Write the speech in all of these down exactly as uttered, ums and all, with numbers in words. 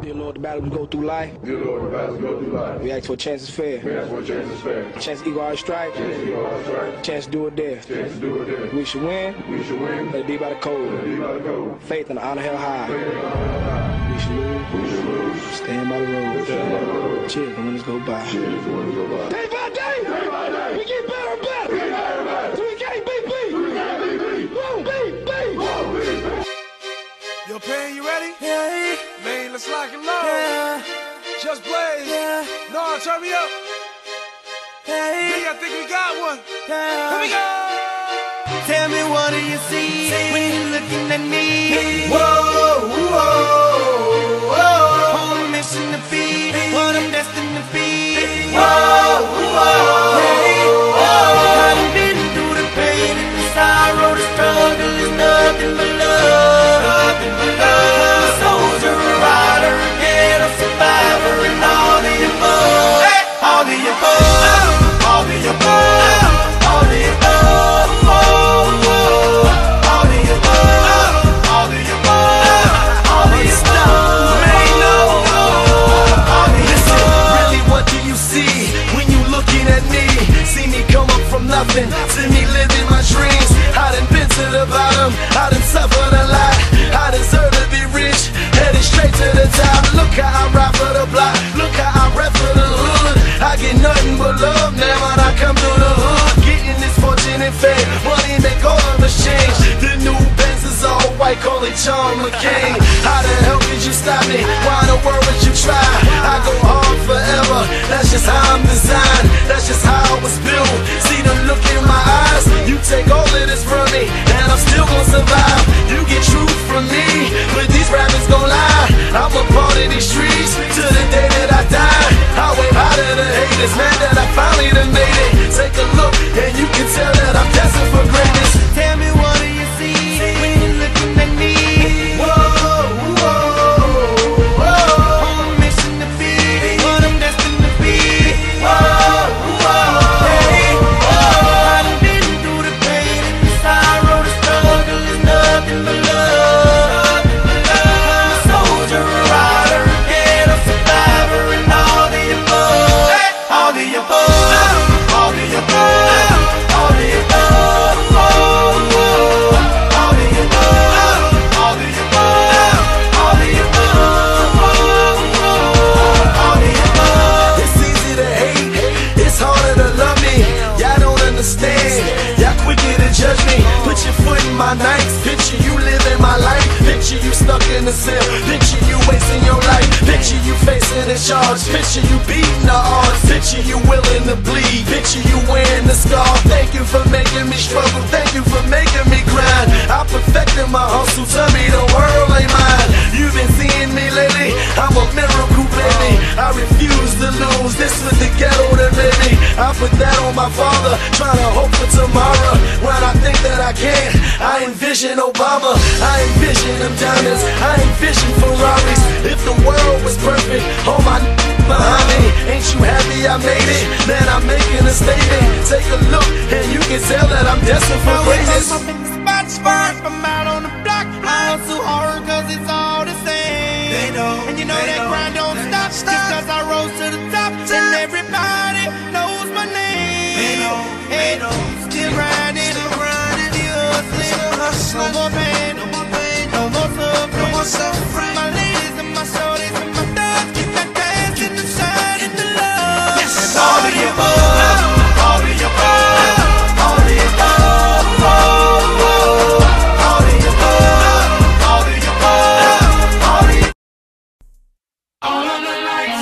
Dear Lord, the battle we go through life. Dear Lord, the battles go through life. We ask for a chance is fair. We ask for a chance is fair. Chance to equal our stripes. Chance to equal our stripes. Chance to do it there. Chance to do it there. We should win. We should win. Let it be by the code. Let it be by the code. Faith and honor held high. Faith and honor held high. We should lose. We should lose. Stand by the road. Stand by the road. Cheers, the winners go by. Cheers, the winners go by. Day by day. Day by day. We get better and better. We get better and better. So we can't beat beat. We can't beat beat. Won't beat beat. Won't beat beat. Yo, Pan, you ready? Yeah. Man, let's lock and load. Yeah. Just Blaze. Yeah. No, turn me up. Hey. Hey, I think we got one. Yeah. Here we go. Tell me, what do you see when you're looking at me? Whoa, whoa, whoa. On a mission to be what I'm destined to be. Whoa, whoa, Hey. whoa. I done been through the pain and the sorrow, the struggle is nothing but love. Nothing but love. I'm a soldier, a rider, a kid, a survivor, and all the above. Hey. All the above. All the above. All the above. Oh, oh. All the above. All the above. All the above. Man, no. All the Listen, above. really, what do you see when you looking at me? See me come up from nothing, see me living my dreams. I done been to the bottom, I done suffered a lot. I deserve to be rich, headed straight to the top. Look how I ride for the block, look how I rap for the hood. I get nothing but love now when I come through the hood. Getting this fortune and fame, money make all of us change. The new Benz is all white, call it John McCain. How the hell could you stop me? Why in the world would you try? I go hard forever, that's just how I'm designed. That's just how I was built. See the look in my eyes, you take all of this from me, and I'm still gonna survive. You get truth from me, but these rappers gon' lie. I'm a part of these streets to the day that I die. I wave out of the haters, man, that I finally done made it. Take a look, and you can tell that I'm destined for greatness. Tell me, what do you see when you're looking at me? Whoa, whoa, whoa. On a mission to be what I'm destined to be. Whoa, whoa. Hey, I done been through the pain and the sorrow, the struggle is nothing but love. I'm a soldier, a rider, a kid, a survivor, and all the above. All the above. All the above. All the above. Oh, oh. All the above. All the above. All the above. Oh, oh. All the above. It's easy to hate, it's harder to love me. Y'all don't understand, y'all quicker to judge me. Put your foot in my nights, picture you living my life. Picture you stuck in the cell, picture you wasting your life. Picture you facing a charge, picture you beating the odds. Picture you willing to bleed, picture you wearing the scar. Thank you for making me struggle, thank you for making me grind. I perfected my hustle, tell me the world ain't mine. You've been seeing me lately, I'm a miracle baby. I refuse to lose, this was the ghetto that made me. I put that on my father, trying to hope for tomorrow. When I think that I can't, I envision Obama, I envision them diamonds, I envision Ferraris. If the world was perfect, all my behind me, ain't you happy I made it? Man, I'm making a statement. Take a look, and you can tell that I'm destined for greatness. I'm in the spots first, I'm out on the block. I hustle hard cause it's all the same. They know, and you know they that know, grind don't they stop. don't Just stop. cause I rose to the top, and everybody knows my name. They know, they Hey, know. still grinding, Still grinding, still hustling, still hustling. no more pain, No more pain, no more suffering. no more suffering. My ladies and my shorties and my thugs keep that dance in the sun and the love. Yes. And all the above, all the above, all the above, oh, oh. All the above, all the above, all the above. All of the lights.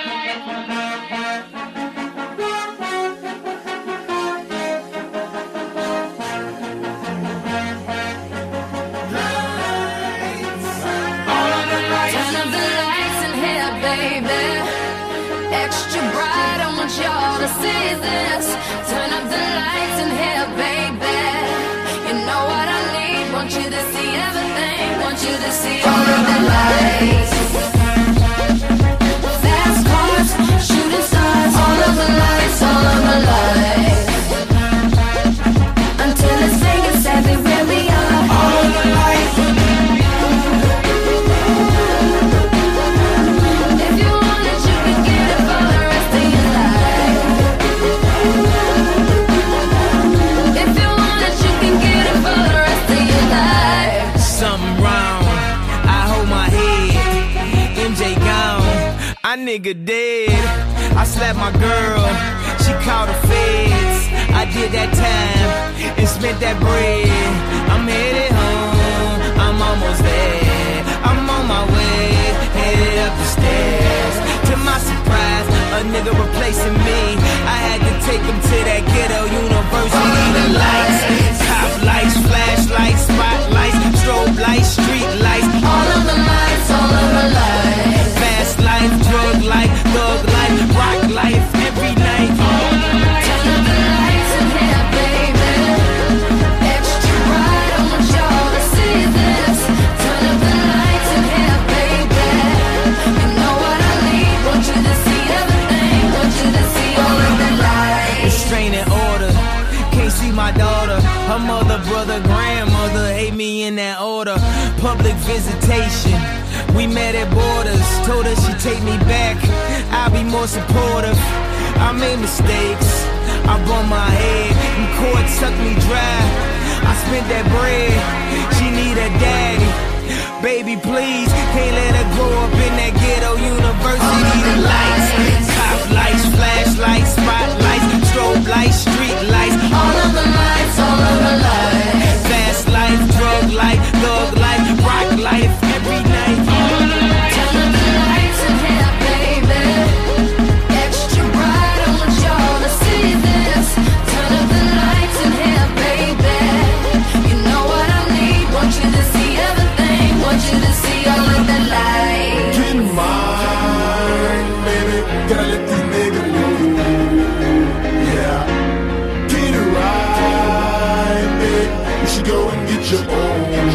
All of the lights. Turn up the lights in here, baby. Extra bright, I want y'all to see this. Turn up the lights in here, baby. You know what I need. Want you to see everything. Want you to see all of the lights. Fast cars, shooting stars. All of the lights, all of the lights. Until it's Vegas everywhere we are. All of the lights. my nigga dead. I slapped my girl, she called the feds. I did that time and spent that bread. I'm headed home, I'm almost there. I'm on my way, headed up the stairs. To my surprise, a nigga replacing me. I had to take him to that ghetto university. The lights, cop lights, flashlights, spotlights, strobe lights, street lights. All of the lights, all of the lights. Fast life, drug life, thug life, rock life, every night. Turn up the lights in here, baby. Extra bright, I want y'all to see this. Turn up the lights in here, baby. You know what I need, want you to see everything. Want you to see all of the lights. Restraining order, can't see my daughter. Her mother, brother, grandmother hate me in that order. Public visitation, we met at borders. Told her she'd take me back, I'll be more supportive. I made mistakes, I bumped my head, and court sucked me dry. I spent that bread, she need a daddy. Baby, please, can't let her grow up in that ghetto university. The lights, cop lights, flashlights, spotlights, strobe lights, street lights. All of the lights, all of the lights. Fast life, drug life, thug life, rock life, every night. Turn up the lights in here, baby. Extra bright, I want y'all to see this. Turn up the lights in here, baby. You know what I need, want you to see everything. Want you to see all of the lights. Get mine, baby. Gotta let these niggas know. Yeah. Get it right, baby. You should go and get your own.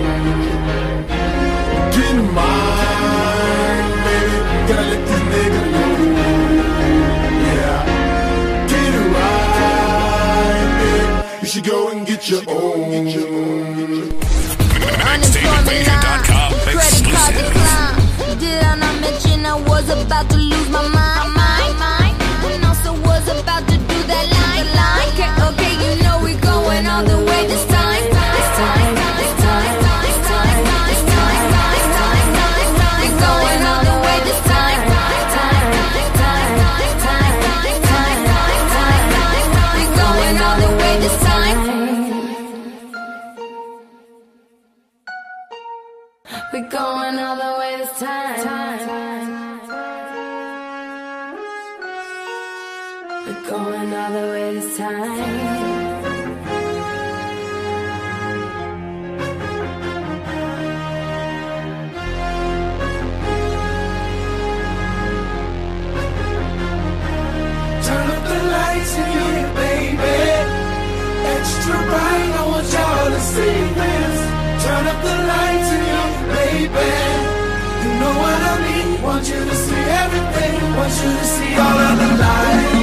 Get mine, baby. Gotta let these niggas know. Yeah. Get it right, baby. You should go and get your own. Unemployment line, credit card decline. Did I not mention I was about to lose my mind? Mind, mind. And also was about to do that line, line. Okay, okay, you know we going all the way this time. This time, this time, this time, this time, this time, this time. We going all the way this time. Time, time, time, time, time, time, time, time. We going all the way this time. We're going all the way this time. We're going all the way this time. Turn up the lights in here, baby. Extra bright, I want y'all to see this. Turn up the lights in here, baby. You know what I need, want you to see everything. Want you to see all of the lights.